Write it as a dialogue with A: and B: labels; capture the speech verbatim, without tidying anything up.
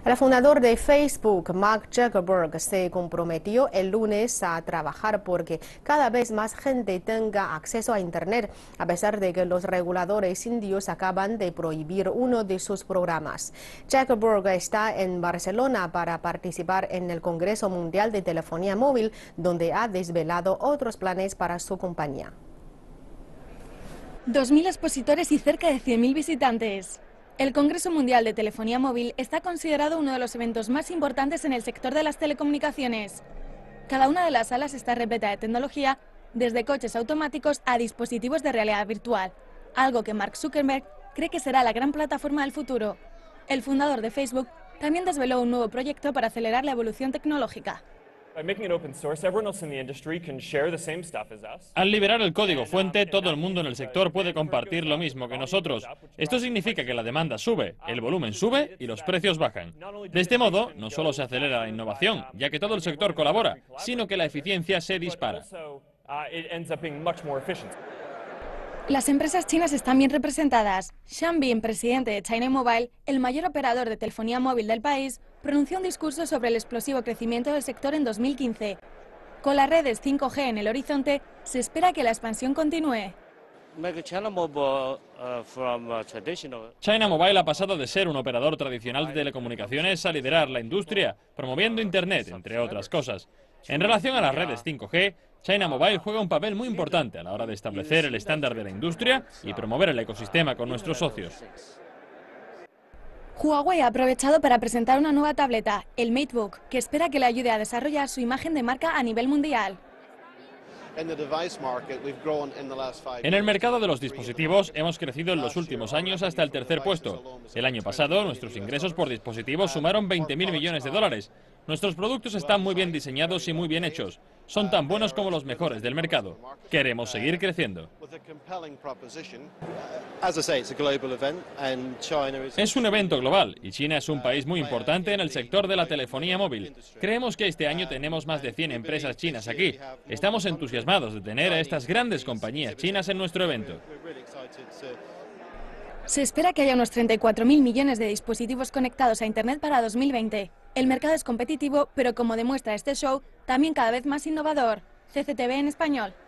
A: El fundador de Facebook, Mark Zuckerberg, se comprometió el lunes a trabajar porque cada vez más gente tenga acceso a Internet, a pesar de que los reguladores indios acaban de prohibir uno de sus programas. Zuckerberg está en Barcelona para participar en el Congreso Mundial de Telefonía Móvil, donde ha desvelado otros planes para su compañía.
B: dos mil expositores y cerca de cien mil visitantes. El Congreso Mundial de Telefonía Móvil está considerado uno de los eventos más importantes en el sector de las telecomunicaciones. Cada una de las salas está repleta de tecnología, desde coches automáticos a dispositivos de realidad virtual, algo que Mark Zuckerberg cree que será la gran plataforma del futuro. El fundador de Facebook también desveló un nuevo proyecto para acelerar la evolución tecnológica.
C: Al liberar el código fuente, todo el mundo en el sector puede compartir lo mismo que nosotros. Esto significa que la demanda sube, el volumen sube y los precios bajan. De este modo, no solo se acelera la innovación, ya que todo el sector colabora, sino que la eficiencia se dispara.
B: Las empresas chinas están bien representadas. Xiang Bin, presidente de China Mobile, el mayor operador de telefonía móvil del país, pronunció un discurso sobre el explosivo crecimiento del sector en dos mil quince. Con las redes cinco G en el horizonte, se espera que la expansión continúe.
C: China Mobile ha pasado de ser un operador tradicional de telecomunicaciones a liderar la industria, promoviendo Internet, entre otras cosas. En relación a las redes cinco G, China Mobile juega un papel muy importante a la hora de establecer el estándar de la industria y promover el ecosistema con nuestros socios.
B: Huawei ha aprovechado para presentar una nueva tableta, el MateBook, que espera que le ayude a desarrollar su imagen de marca a nivel mundial.
C: En el mercado de los dispositivos hemos crecido en los últimos años hasta el tercer puesto. El año pasado nuestros ingresos por dispositivos sumaron veinte mil millones de dólares. Nuestros productos están muy bien diseñados y muy bien hechos. Son tan buenos como los mejores del mercado. Queremos seguir creciendo. Es un evento global y China es un país muy importante en el sector de la telefonía móvil. Creemos que este año tenemos más de cien empresas chinas aquí. Estamos entusiasmados de tener a estas grandes compañías chinas en nuestro evento.
B: Se espera que haya unos treinta y cuatro mil millones de dispositivos conectados a Internet para dos mil veinte. El mercado es competitivo, pero como demuestra este show, también cada vez más innovador. C C T V en español.